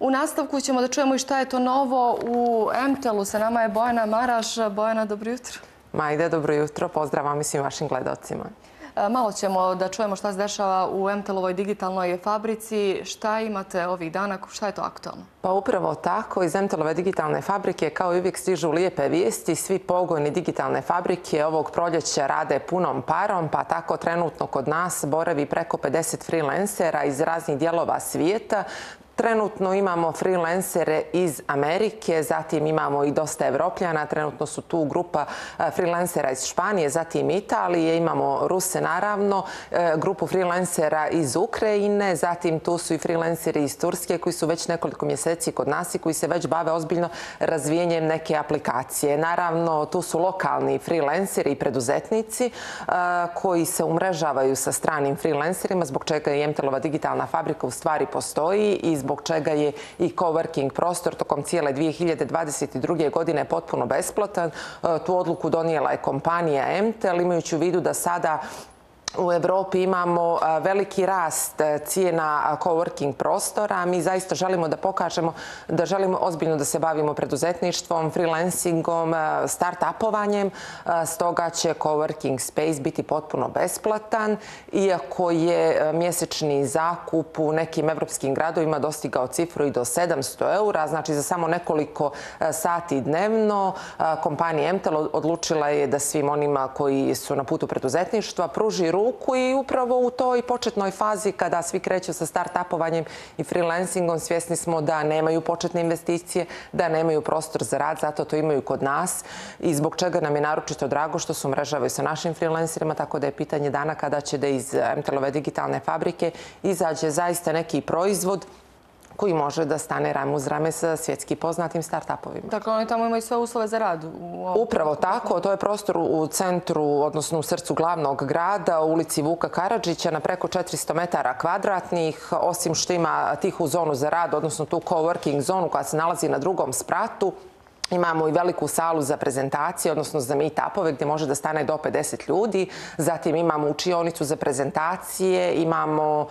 U nastavku ćemo da čujemo i šta je to novo u MTEL-u. Sa nama je Bojana Maraš. Bojana, dobro jutro. Majde, dobro jutro. Pozdrav vam i svim vašim gledalcima. Malo ćemo da čujemo šta se dešava u MTEL-ovoj digitalnoj fabrici. Šta imate ovih dana? Šta je to aktualno? Pa upravo tako, iz MTEL-ove digitalne fabrike kao i uvijek stižu lijepe vijesti. Svi pogoni digitalne fabrike ovog proljeća rade punom parom, pa tako trenutno kod nas boravi preko 50 freelancera iz raznih dijelova svijeta. Trenutno imamo freelancere iz Amerike, zatim imamo i dosta Evropljana, trenutno su tu grupa freelancera iz Španije, zatim Italije, imamo Ruse naravno, grupu freelancera iz Ukrajine, zatim tu su i freelanceri iz Turske koji su već nekoliko mjeseci kod nas i koji se već bave ozbiljno razvijenjem neke aplikacije. Naravno, tu su lokalni freelanceri i preduzetnici koji se umrežavaju sa stranim freelancerima, zbog čega i MTEL-ova digitalna fabrika u stvari postoji i zbog čega je i coworking prostor tokom cijele 2022. godine potpuno besplatan. Tu odluku donijela je kompanija MTEL, imajući u vidu da sada u Evropi imamo veliki rast cijena coworking prostora. Mi zaista želimo da pokažemo da želimo ozbiljno da se bavimo preduzetništvom, freelancingom, start-upovanjem. Stoga će coworking space biti potpuno besplatan, iako je mjesečni zakup u nekim evropskim gradovima dostigao cifru i do 700 eura, znači za samo nekoliko sati dnevno. Kompanija MTEL odlučila je da svim onima koji su na putu preduzetništva pruži ruku i upravo u toj početnoj fazi kada svi kreću sa start-upovanjem i freelancingom svjesni smo da nemaju početne investicije, da nemaju prostor za rad, zato to imaju kod nas i zbog čega nam je naročito drago što se umrežavaju sa našim freelancerima, tako da je pitanje dana kada će da iz MTEL-ove digitalne fabrike izađe zaista neki proizvod koji može da stane rame uz rame sa svjetski poznatim start-upovima. Dakle, oni tamo imaju sve uslove za rad? Upravo tako. To je prostor u centru, odnosno u srcu glavnog grada, u ulici Vuka Karadžića, na preko 400 metara kvadratnih. Osim što ima tihu zonu za rad, odnosno tu coworking zonu koja se nalazi na drugom spratu, imamo i veliku salu za prezentacije, odnosno za meet-upove gdje može da stane do 50 ljudi. Zatim imamo učionicu za prezentacije, imamo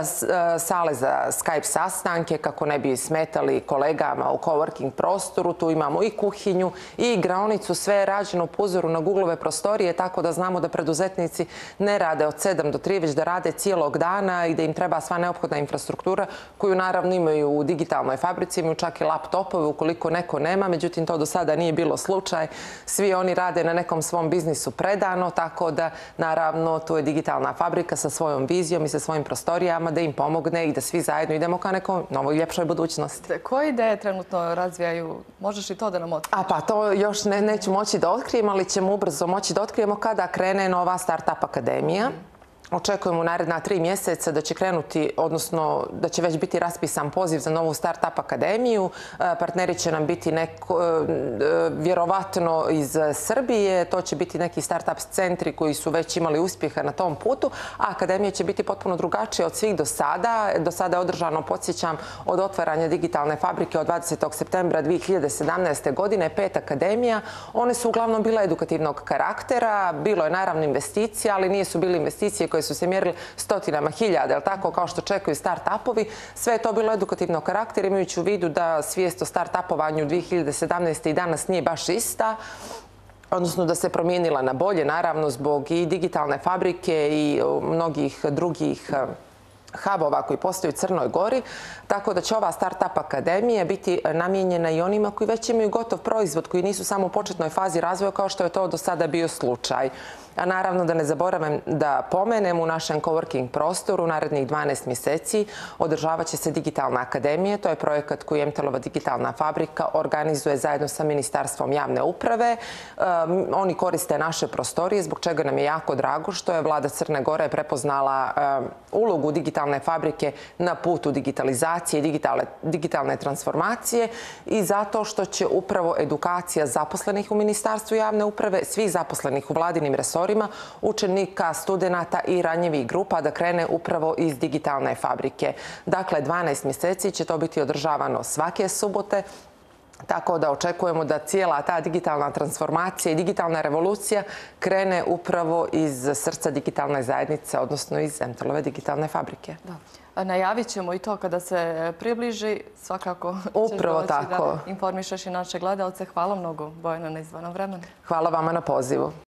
sale za Skype sastanke kako ne bi smetali kolegama u coworking prostoru. Tu imamo i kuhinju i igraonicu, sve je rađeno po uzoru na Google-ove prostorije, tako da znamo da preduzetnici ne rade od 7 do 3, već da rade cijelog dana i da im treba sva neophodna infrastruktura koju naravno imaju u digitalnoj fabrici, imaju čak i laptopove ukoliko neko nema, međutim to do sada nije bilo slučaj. Svi oni rade na nekom svom biznisu predano, tako da naravno tu je digitalna fabrika sa svojom vizijom i sa svojim prostorijama da im pomogne i da svi zajedno idemo ka nekoj novoj ljepšoj budućnosti. Koje ideje trenutno razvijaju? Možeš i to da nam otkriješ? Pa to još neću moći da otkrijem, ali ćemo ubrzo moći da otkrijemo kada krene nova Startup akademija. Očekujemo u naredna 3 mjeseca da će krenuti, odnosno da će već biti raspisan poziv za novu Startup akademiju. Partneri će nam biti vjerovatno iz Srbije. To će biti neki startup centri koji su već imali uspjeha na tom putu, a akademija će biti potpuno drugačija od svih do sada. Do sada je održano, podsjećam, od otvaranja digitalne fabrike od 20. septembra 2017. godine 5 akademija. One su uglavnom bile edukativnog karaktera. Bilo je naravno investicija, ali nije su bile investicije koje su se mjerili stotinama hiljada, tako kao što čekaju start-upovi. Sve je to bilo edukativnog karaktera, imajući u vidu da svijest o start-upovanju 2017. i danas nije baš ista, odnosno da se promijenila na bolje, naravno zbog i digitalne fabrike i mnogih drugih hubova koji postoje u Crnoj Gori, tako da će ova Startup akademija biti namijenjena i onima koji već imaju gotov proizvod, koji nisu samo u početnoj fazi razvoja kao što je to do sada bio slučaj. A naravno da ne zaboravim da pomenem u našem coworking prostoru narednih 12 mjeseci održavat će se Digitalna akademija. To je projekat koji MTEL-ova digitalna fabrika organizuje zajedno sa Ministarstvom javne uprave. Oni koriste naše prostorije, zbog čega nam je jako drago što je vlada Crne Gore prepoznala ulogu digitalne fabrike na putu digitalizacije i digitalne transformacije i zato što će upravo edukacija zaposlenih u Ministarstvu javne uprave, svih zaposlenih u vladinim resorima, učenika, studenata i ranjivih grupa da krene upravo iz digitalne fabrike. Dakle, 12 mjeseci će to biti održavano svake subote. Tako da očekujemo da cijela ta digitalna transformacija i digitalna revolucija krene upravo iz srca digitalne zajednice, odnosno iz MTEL-ove digitalne fabrike. Najavit ćemo i to kada se približi. Svakako ćeš Upravo doći tako. da informišeš i naše gledalce. Hvala mnogo, Bojana, na izdvojenom vremenu. Hvala vama na pozivu.